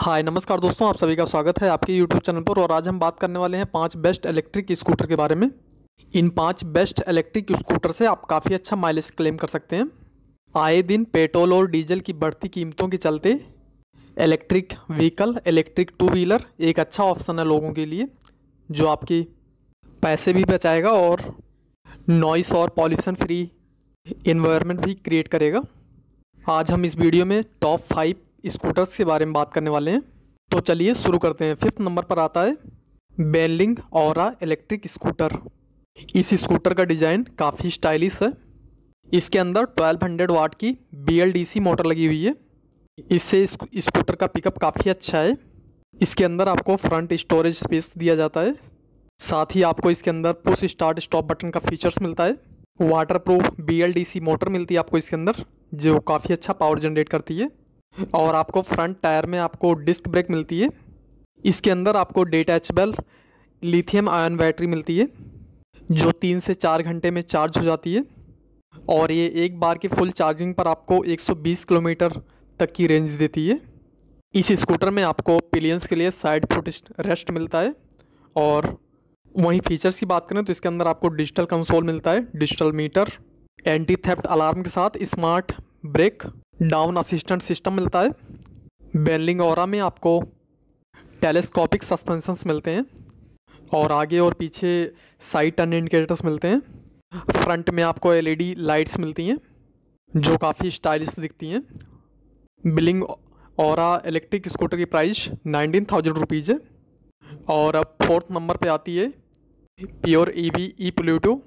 हाय नमस्कार दोस्तों, आप सभी का स्वागत है आपके यूट्यूब चैनल पर। और आज हम बात करने वाले हैं 5 बेस्ट इलेक्ट्रिक स्कूटर के बारे में। इन 5 बेस्ट इलेक्ट्रिक स्कूटर से आप काफ़ी अच्छा माइलेज क्लेम कर सकते हैं। आए दिन पेट्रोल और डीजल की बढ़ती कीमतों के चलते electric vehicle, electric two wheeler एक अच्छा ऑप्शन है लोगों के लिए, जो आपकी पैसे भी बचाएगा और नॉइस और पॉल्यूशन फ्री इन्वायरमेंट भी क्रिएट करेगा। आज हम इस वीडियो में टॉप 5 स्कूटर्स के बारे में बात करने वाले हैं। तो चलिए शुरू करते हैं। 5th नंबर पर आता है बेनलिंग ऑरा इलेक्ट्रिक स्कूटर। इस स्कूटर का डिज़ाइन काफ़ी स्टाइलिश है। इसके अंदर 1200 वाट की BLDC मोटर लगी हुई है। इससे इस स्कूटर का पिकअप काफ़ी अच्छा है। इसके अंदर आपको फ्रंट स्टोरेज स्पेस दिया जाता है। साथ ही आपको इसके अंदर पुश स्टार्ट स्टॉप बटन का फीचर्स मिलता है। वाटर प्रूफ BLDC मोटर मिलती है आपको इसके अंदर, जो काफ़ी अच्छा पावर जनरेट करती है। और आपको फ्रंट टायर में आपको डिस्क ब्रेक मिलती है। इसके अंदर आपको डिटैचेबल लिथियम आयन बैटरी मिलती है, जो 3 से 4 घंटे में चार्ज हो जाती है। और ये एक बार की फुल चार्जिंग पर आपको 120 किलोमीटर तक की रेंज देती है। इस स्कूटर में आपको पिलियंस के लिए साइड फुट रेस्ट मिलता है। और वहीं फीचर्स की बात करें तो इसके अंदर आपको डिजिटल कंसोल मिलता है, digital meter, anti theft alarm के साथ smart break down assistant system मिलता है। बेनलिंग ऑरा में आपको टेलीस्कोपिक सस्पेंशंस मिलते हैं और आगे और पीछे साइड टर्न इंडिकेटर्स मिलते हैं। फ्रंट में आपको LED लाइट्स मिलती हैं, जो काफ़ी स्टाइलिश दिखती हैं। बेनलिंग ऑरा इलेक्ट्रिक स्कूटर की प्राइस 19,000 रुपीज़ है। और अब 4th नंबर पे आती है pure EV ePolluto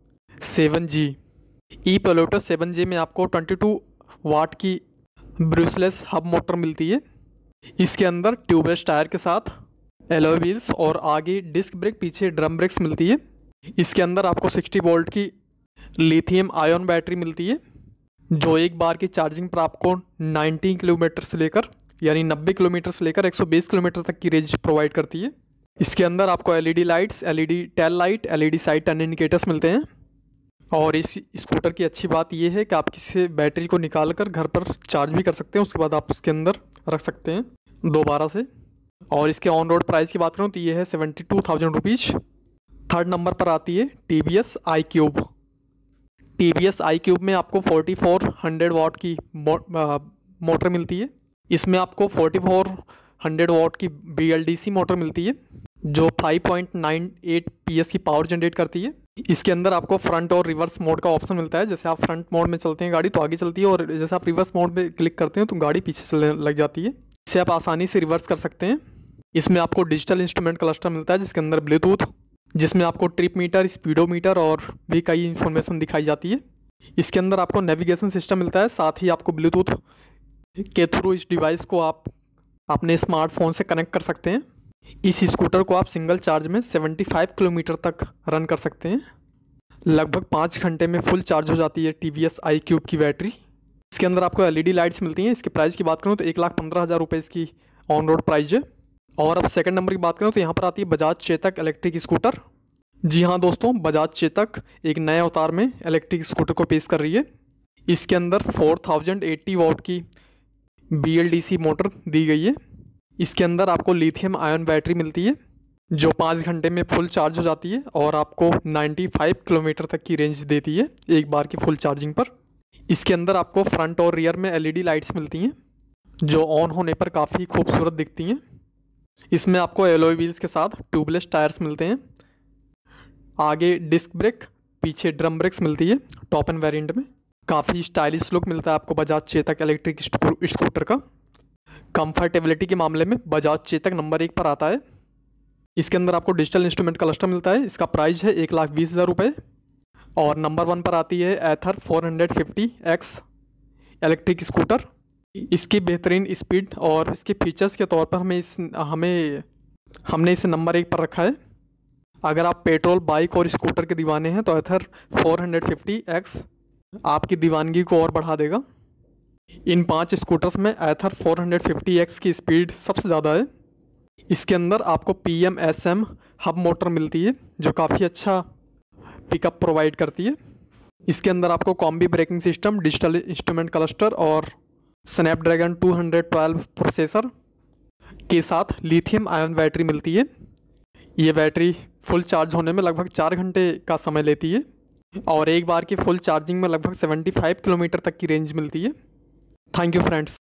7G। ePolluto 7G में आपको 22 वाट की ब्रूसलेस हब मोटर मिलती है। इसके अंदर ट्यूबलेस टायर के साथ एलॉय व्हील्स और आगे डिस्क ब्रेक, पीछे ड्रम ब्रेक्स मिलती है। इसके अंदर आपको 60 वोल्ट की लिथियम आयन बैटरी मिलती है, जो एक बार की चार्जिंग पर आपको 90 किलोमीटर से लेकर यानी 90 किलोमीटर से लेकर 120 किलोमीटर तक की रेंज प्रोवाइड करती है। इसके अंदर आपको LED lights, LED tail light, LED side turn indicators मिलते हैं। और इस स्कूटर की अच्छी बात यह है कि आप किसी बैटरी को निकाल कर घर पर चार्ज भी कर सकते हैं, उसके बाद आप उसके अंदर रख सकते हैं दोबारा से। और इसके ऑन रोड प्राइस की बात करूँ तो ये है 72,000 रुपीज़। 3rd नंबर पर आती है TVS iQube। TVS iQube में आपको 4400 वाट की मोटर मिलती है। इसमें आपको 4400 वाट की BLDC मोटर मिलती है, जो 5.98 PS की पावर जनरेट करती है। इसके अंदर आपको फ्रंट और रिवर्स मोड का ऑप्शन मिलता है। जैसे आप फ्रंट मोड में चलते हैं गाड़ी तो आगे चलती है, और जैसे आप रिवर्स मोड में क्लिक करते हैं तो गाड़ी पीछे चलने लग जाती है। इसे आप आसानी से रिवर्स कर सकते हैं। इसमें आपको डिजिटल इंस्ट्रूमेंट क्लस्टर मिलता है, जिसके अंदर ब्लूटूथ, जिसमें आपको ट्रिप मीटर, स्पीडोमीटर और भी कई इन्फॉर्मेशन दिखाई जाती है। इसके अंदर आपको नेविगेशन सिस्टम मिलता है। साथ ही आपको ब्लूटूथ के थ्रू इस डिवाइस को आप अपने स्मार्टफोन से कनेक्ट कर सकते हैं। इस स्कूटर को आप सिंगल चार्ज में 75 किलोमीटर तक रन कर सकते हैं। लगभग 5 घंटे में फुल चार्ज हो जाती है TVS iQube की बैटरी। इसके अंदर आपको LED लाइट्स मिलती हैं। इसके प्राइस की बात करूँ तो 1,15,000 रुपये इसकी ऑन रोड प्राइस है। और अब 2nd नंबर की बात करूँ तो यहाँ पर आती है बजाज चेतक इलेक्ट्रिक स्कूटर। जी हाँ दोस्तों, बजाज चेतक एक नए अवतार में इलेक्ट्रिक स्कूटर को पेश कर रही है। इसके अंदर 4080 वाट की BLDC मोटर दी गई है। इसके अंदर आपको लिथियम आयन बैटरी मिलती है, जो 5 घंटे में फुल चार्ज हो जाती है और आपको 95 किलोमीटर तक की रेंज देती है एक बार की फुल चार्जिंग पर। इसके अंदर आपको फ्रंट और रियर में LED लाइट्स मिलती हैं, जो ऑन होने पर काफ़ी खूबसूरत दिखती हैं। इसमें आपको एलॉय व्हील्स के साथ ट्यूबलेस टायर्स मिलते हैं। आगे डिस्क ब्रेक, पीछे ड्रम ब्रेक्स मिलती है टॉप एंड वेरिएंट में। काफ़ी स्टाइलिश लुक मिलता है आपको बजाज चेतक इलेक्ट्रिक स्कूटर का। कंफर्टेबिलिटी के मामले में बजाज चेतक नंबर 1 पर आता है। इसके अंदर आपको डिजिटल इंस्ट्रूमेंट क्लस्टर मिलता है। इसका प्राइस है 1,20,000 रुपये। और नंबर 1 पर आती है एथर 450X इलेक्ट्रिक स्कूटर। इसकी बेहतरीन स्पीड और इसके फीचर्स के तौर पर हमने इसे नंबर 1 पर रखा है। अगर आप पेट्रोल, बाइक और स्कूटर के दीवाने हैं तो एथर 450X आपकी दीवानगी को और बढ़ा देगा। इन 5 स्कूटर्स में एथर 450X की स्पीड सबसे ज़्यादा है। इसके अंदर आपको PMSM हब मोटर मिलती है, जो काफ़ी अच्छा पिकअप प्रोवाइड करती है। इसके अंदर आपको combi braking system, digital instrument cluster और स्नैपड्रैगन 212 प्रोसेसर के साथ लिथियम आयन बैटरी मिलती है। ये बैटरी फुल चार्ज होने में लगभग 4 घंटे का समय लेती है और एक बार की फुल चार्जिंग में लगभग 75 किलोमीटर तक की रेंज मिलती है। Thank you friends.